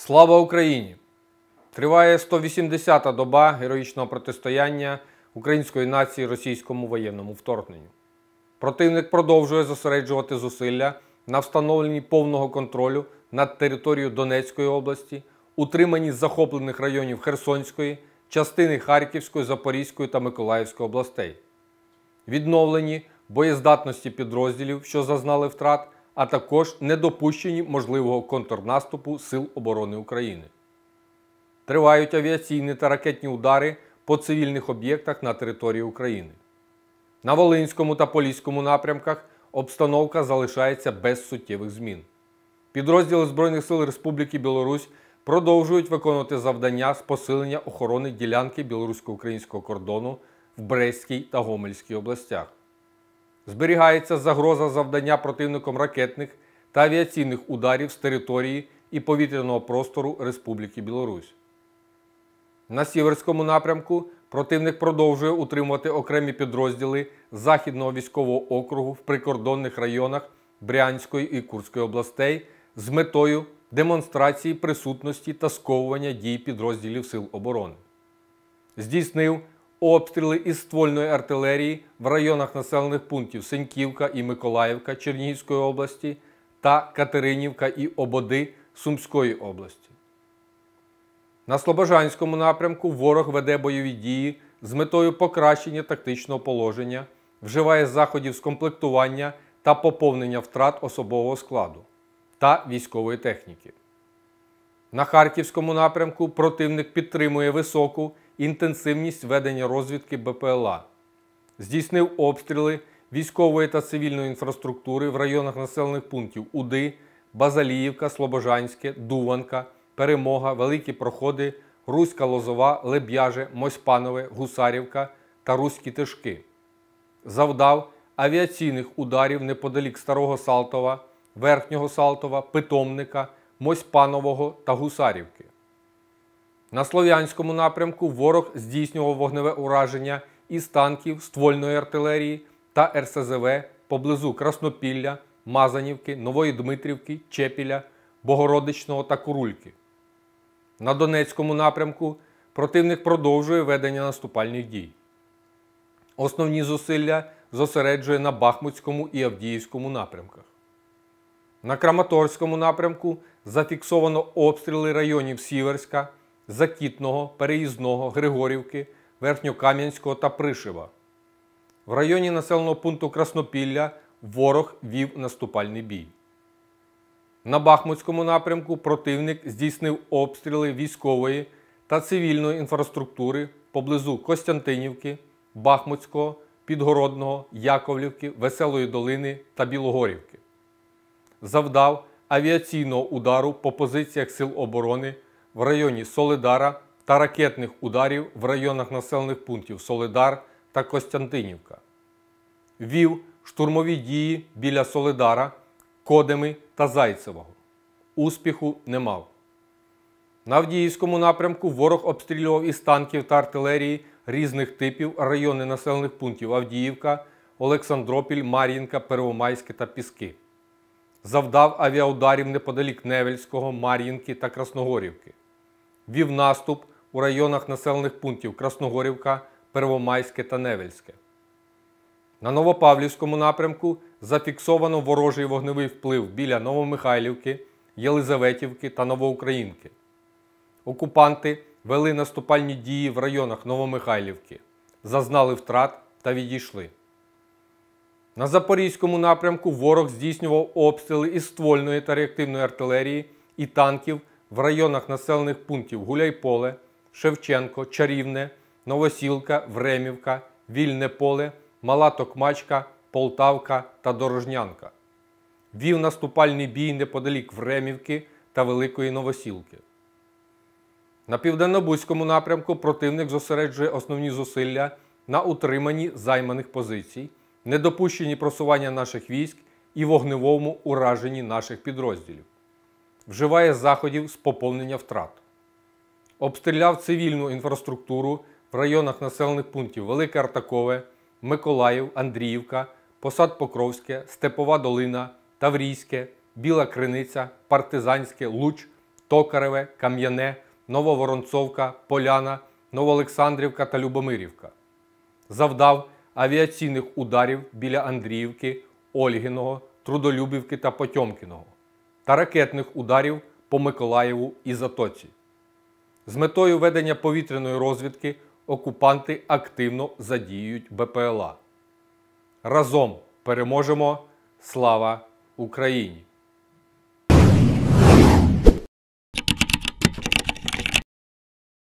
Слава Україні! Триває 180-та доба героїчного протистояння української нації російському воєнному вторгненню. Противник продовжує зосереджувати зусилля на встановленні повного контролю над територією Донецької області, утриманні захоплених районів Херсонської, частини Харківської, Запорізької та Миколаївської областей, відновленні боєздатності підрозділів, що зазнали втрат, а також недопущенні можливого контрнаступу Сил оборони України. Тривають авіаційні та ракетні удари по цивільних об'єктах на території України. На Волинському та Поліському напрямках обстановка залишається без суттєвих змін. Підрозділи Збройних сил Республіки Білорусь продовжують виконувати завдання з посилення охорони ділянки білорусько-українського кордону в Брестській та Гомельській областях. Зберігається загроза завдання противником ракетних та авіаційних ударів з території і повітряного простору Республіки Білорусь. На Сіверському напрямку противник продовжує утримувати окремі підрозділи Західного військового округу в прикордонних районах Брянської і Курської областей з метою демонстрації присутності та сковування дій підрозділів Сил оборони. Здійснив обстріли із ствольної артилерії в районах населених пунктів Сеньківка і Миколаївка Чернігівської області та Катеринівка і Ободи Сумської області. На Слобожанському напрямку ворог веде бойові дії з метою покращення тактичного положення, вживає заходів з комплектування та поповнення втрат особового складу та військової техніки. На Харківському напрямку противник підтримує високу інтенсивність ведення розвідки БПЛА. Здійснив обстріли військової та цивільної інфраструктури в районах населених пунктів Уди, Базаліївка, Слобожанське, Дуванка, Перемога, Великі Проходи, Руська Лозова, Леб'яже, Мосьпанове, Гусарівка та Руські Тишки. Завдав авіаційних ударів неподалік Старого Салтова, Верхнього Салтова, Питомника, Мосьпанового та Гусарівки. На Слов'янському напрямку ворог здійснював вогневе ураження із танків, ствольної артилерії та РСЗВ поблизу Краснопілля, Мазанівки, Нової Дмитрівки, Чепіля, Богородичного та Курульки. На Донецькому напрямку противник продовжує ведення наступальних дій. Основні зусилля зосереджує на Бахмутському і Авдіївському напрямках. На Краматорському напрямку зафіксовано обстріли районів Сіверська, Закітного, Переїзного, Григорівки, Верхньокам'янського та Пришева. В районі населеного пункту Краснопілля ворог вів наступальний бій. На Бахмутському напрямку противник здійснив обстріли військової та цивільної інфраструктури поблизу Костянтинівки, Бахмутського, Підгородного, Яковлівки, Веселої Долини та Білогорівки. Завдав авіаційного удару по позиціях Сил оборони в районі Солидара та ракетних ударів в районах населених пунктів Солидар та Костянтинівка. Вів штурмові дії біля Солидара, Кодеми та Зайцевого. Успіху не мав. На Авдіївському напрямку ворог обстрілював із танків та артилерії різних типів райони населених пунктів Авдіївка, Олександропіль, Мар'їнка, Первомайське та Піски. Завдав авіаударів неподалік Невельського, Мар'їнки та Красногорівки. Вів наступ у районах населених пунктів Красногорівка, Первомайське та Невельське. На Новопавлівському напрямку зафіксовано ворожий вогневий вплив біля Новомихайлівки, Єлизаветівки та Новоукраїнки. Окупанти вели наступальні дії в районах Новомихайлівки, зазнали втрат та відійшли. На Запорізькому напрямку ворог здійснював обстріли із ствольної та реактивної артилерії і танків в районах населених пунктів Гуляйполе, Шевченко, Чарівне, Новосілка, Времівка, Вільне Поле, Мала Токмачка, Полтавка та Дорожнянка. Вів наступальний бій неподалік Времівки та Великої Новосілки. На Південно-Бузькому напрямку противник зосереджує основні зусилля на утриманні займаних позицій, недопущенні просування наших військ і вогневому ураженні наших підрозділів. Вживає заходів з поповнення втрат. Обстріляв цивільну інфраструктуру в районах населених пунктів Велике Артакове, Миколаїв, Андріївка, Посад Покровське, Степова Долина, Таврійське, Біла Криниця, Партизанське, Луч, Токареве, Кам'яне, Нововоронцовка, Поляна, Новоолександрівка та Любомирівка. Завдав авіаційних ударів біля Андріївки, Ольгиного, Трудолюбівки та Потьомкіного та ракетних ударів по Миколаєву і Затоці. З метою ведення повітряної розвідки окупанти активно задіюють БПЛА. Разом переможемо! Слава Україні!